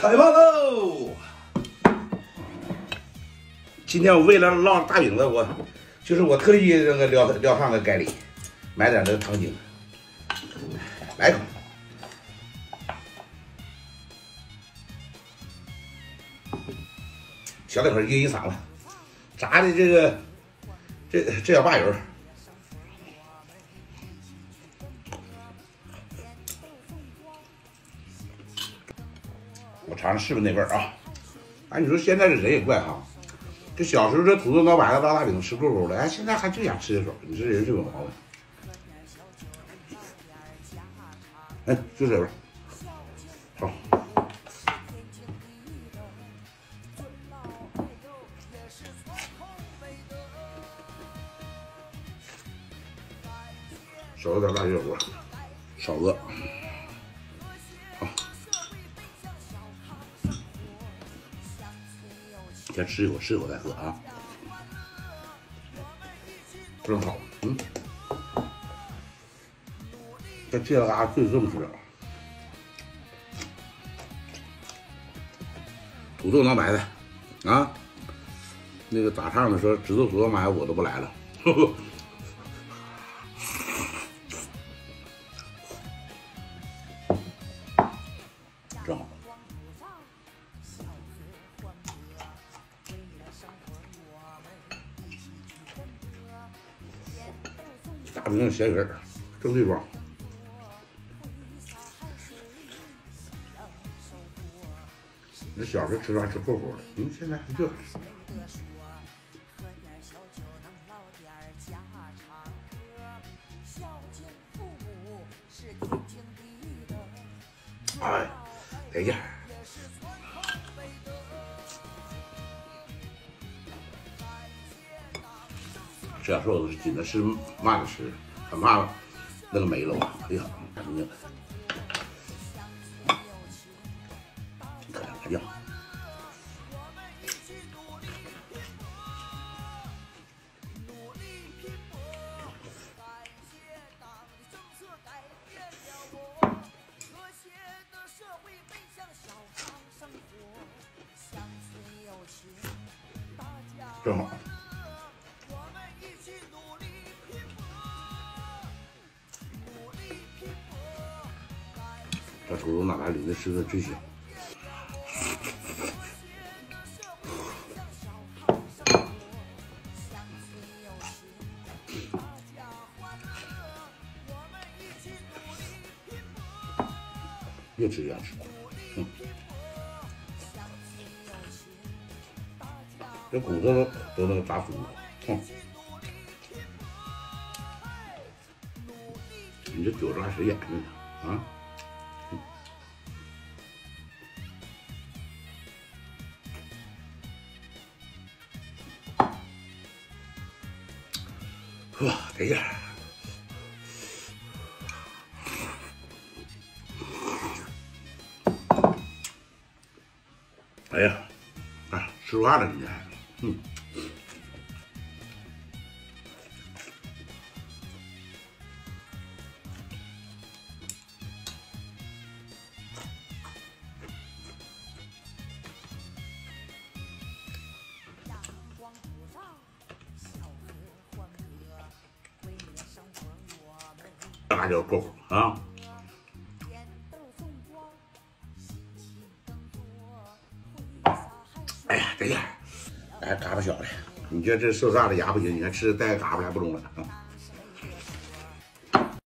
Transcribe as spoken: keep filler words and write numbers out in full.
开饭喽！今天我为了烙大饼子，我就是我特意这个撂撂上个盖里，买点这个糖精，来一口。小两口一一嗓子，炸的这个这这小把油。 我尝尝是不是那味儿啊？哎，你说现在这人也怪哈，这小时候这土豆脑板子、烙大饼吃够够的，哎，现在还就想吃这手，你这人是有毛病。哎，就这味儿，好。少了点辣椒锅，少个。 先吃一口，吃一口再喝啊，真好，嗯，在这个嘎就这么吃，土豆脑白菜啊，那个打唱的说知道土豆脑白我都不来了，呵呵。真好。 大饼咸鱼儿，正对装。那小时候吃饭吃厚厚的，嗯，现在还这。哎，得劲。 这样说是紧的是慢的吃，很慢那个没了吧？哎呀，看那个，可两个酱，正好。 这土豆脑白里的吃的最香。越吃越吃，嗯，这骨头都能炸酥了，哼。你这酒抓谁眼睛呢？啊？ 哇，得劲儿！哎呀，啊，吃饭了今天，嗯。辣椒够啊！哎呀，得劲！哎，嘎巴小的，你觉得这受炸的牙不行，你看吃带嘎巴还不中了啊！